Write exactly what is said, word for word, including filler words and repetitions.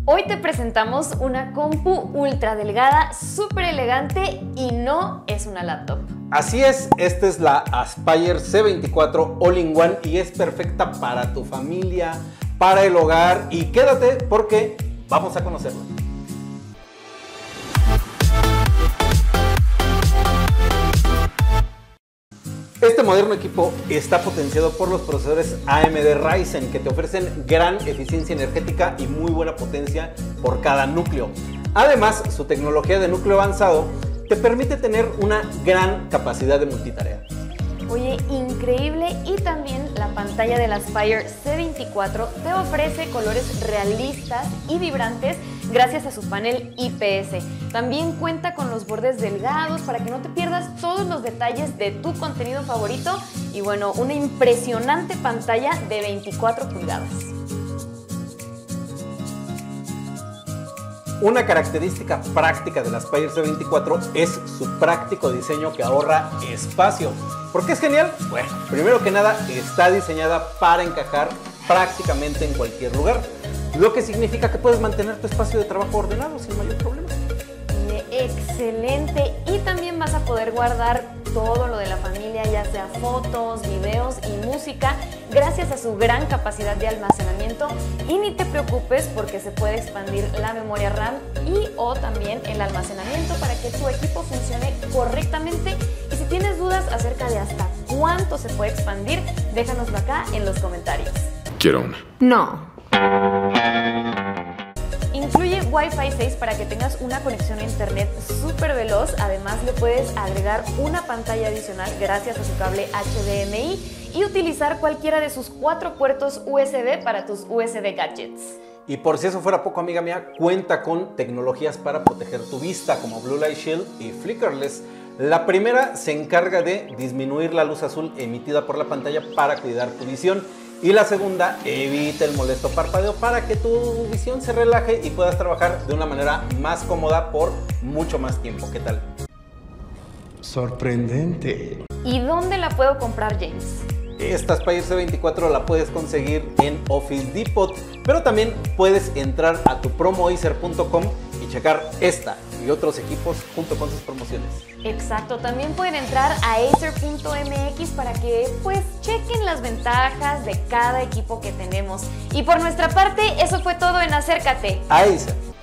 Hoy te presentamos una compu ultra delgada, súper elegante y no es una laptop. Así es, esta es la Aspire C veinticuatro All-in-One y es perfecta para tu familia, para el hogar, y quédate porque vamos a conocerla. Este moderno equipo está potenciado por los procesadores A M D Ryzen, que te ofrecen gran eficiencia energética y muy buena potencia por cada núcleo. Además, su tecnología de núcleo avanzado te permite tener una gran capacidad de multitarea. Oye, increíble, y también la pantalla de la Aspire C veinticuatro te ofrece colores realistas y vibrantes gracias a su panel I P S. También cuenta con los bordes delgados para que no te pierdas todos los detalles de tu contenido favorito y bueno, una impresionante pantalla de veinticuatro pulgadas. Una característica práctica de la Aspire C veinticuatro es su práctico diseño que ahorra espacio. ¿Por qué es genial? Bueno, primero que nada está diseñada para encajar prácticamente en cualquier lugar, lo que significa que puedes mantener tu espacio de trabajo ordenado sin mayor problema. Excelente, y también vas a poder guardar todo lo de la familia, ya sea fotos, videos y música, gracias a su gran capacidad de almacenamiento. Y ni te preocupes porque se puede expandir la memoria RAM y o también el almacenamiento para que tu equipo funcione correctamente. Y si tienes dudas acerca de hasta cuánto se puede expandir, déjanoslo acá en los comentarios. Quiero una. No. Incluye Wi-Fi seis para que tengas una conexión a internet súper veloz. Además, le puedes agregar una pantalla adicional gracias a su cable H D M I y utilizar cualquiera de sus cuatro puertos U S B para tus U S B gadgets. Y por si eso fuera poco, amiga mía, cuenta con tecnologías para proteger tu vista como Blue Light Shield y Flickerless. La primera se encarga de disminuir la luz azul emitida por la pantalla para cuidar tu visión. Y la segunda evita el molesto parpadeo para que tu visión se relaje y puedas trabajar de una manera más cómoda por mucho más tiempo. ¿Qué tal? Sorprendente. ¿Y dónde la puedo comprar, James? Esta Aspire C veinticuatro la puedes conseguir en Office Depot, pero también puedes entrar a tu promoacer punto com y checar esta y otros equipos junto con sus promociones. Exacto, también pueden entrar a acer punto m x para que pues chequen las ventajas de cada equipo que tenemos. Y por nuestra parte, eso fue todo en Acércate. Acer.